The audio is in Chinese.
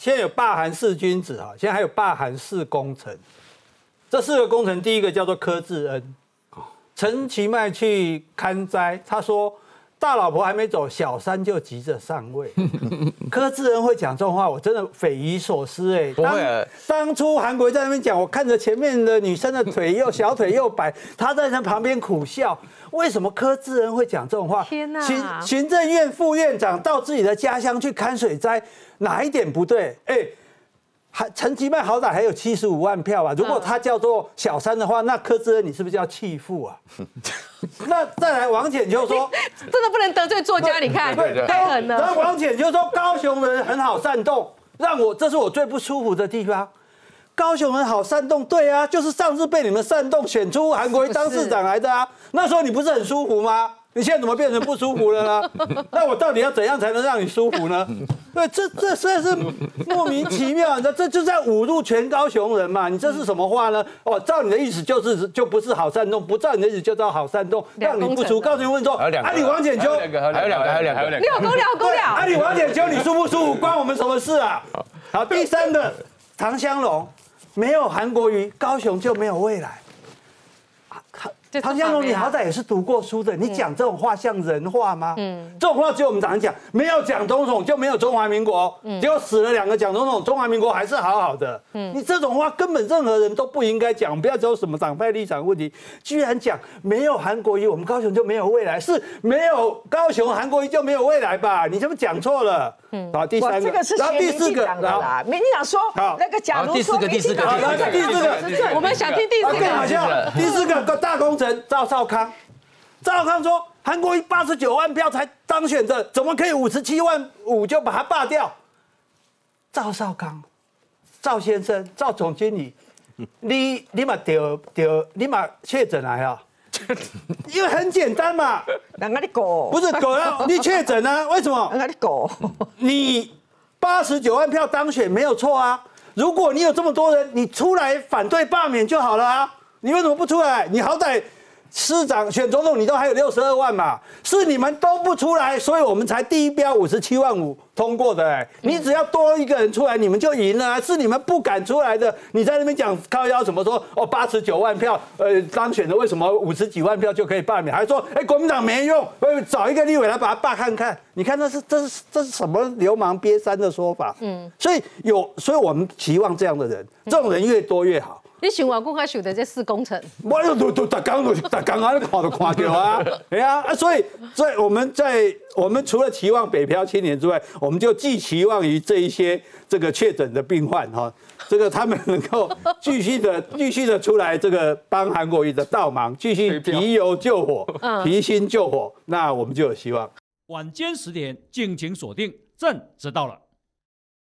现在有罢韩四君子哈，现在还有罢韩四功臣。这4个功臣，第一个叫做柯志恩。陈其迈去看灾，他说大老婆还没走，小三就急着上位。柯志恩会讲这种话，我真的匪夷所思哎。 不会当初韩国瑜在那边讲，我看着前面的女生的腿小腿又白，他在他旁边苦笑。为什么柯志恩会讲这种话？ 天哪！ 行政院副院长到自己的家乡去看水灾，哪一点不对？陈其迈好歹还有75万票啊！如果他叫做小三的话，那柯志恩你是不是叫弃妇啊？那再来王浅秋说， 真的不能得罪作家，你看太狠了。 然后王浅秋说高雄人很好煽动，这是我最不舒服的地方。高雄人好煽动，对啊，就是上次被你们煽动选出韩国瑜当市长来的啊。那时候你不是很舒服吗？你现在怎么变成不舒服了呢？那我到底要怎样才能让你舒服呢？对，这实在是莫名其妙，你知道，这就在侮辱全高雄人嘛！你这是什么话呢？哦，照你的意思就不是好煽动，不照你的意思就叫好煽动，让你不舒服。高雄人问说，你王浅秋， 还有两个， 六公了。 你王浅秋，你舒不舒服？关我们什么事啊？好，第3个唐湘龙，没有韩国瑜，高雄就没有未来。唐湘龙，你好歹也是读过书的，你讲这种话像人话吗？这种话只有我们常讲，没有蒋总统就没有中华民国，结果死了2个蒋总统，中华民国还是好好的。你这种话根本任何人都不应该讲，不要只有什么党派立场问题，居然讲没有韩国瑜，我们高雄就没有未来，是没有高雄韩国瑜就没有未来吧？你是不是讲错了？好，第3个， 这个是前民进党的啦。民进党说那个，假如说第四个， 我们想听第4个。 更好笑，第4个大功臣赵少康。赵少康说，韩国瑜89万票才当选的，怎么可以57万5就把他罢掉？赵少康，赵先生，赵总经理，你嘛你嘛确诊来啊？因为很简单嘛，不是狗要你确诊啊？为什么？你89万票当选没有错啊。如果你有这么多人，你出来反对罢免就好了啊。你为什么不出来？你好歹市长选总统，你都还有62万嘛，是你们都不出来，所以我们才第一标57万5通过的。你只要多一个人出来，你们就赢了啊！是你们不敢出来的。你在那边讲靠腰什么说89万票当选的，为什么50几万票就可以罢免？还说国民党没用，找一个立委来把他罢看看。你看这是什么流氓瘪三的说法？所以我们期望这样的人，这种人越多越好。 你想我公开选的这4功臣， 我都大刚啊，看到啊，对啊，所以我们除了期望北漂青年之外，我们就寄期望于这一些这个确诊的病患哈，这个他们能够继续的出来这个帮韩国瑜的倒忙，继续提油救火，提薪救火，那我们就有希望。 晚间10点敬请锁定，朕知道了。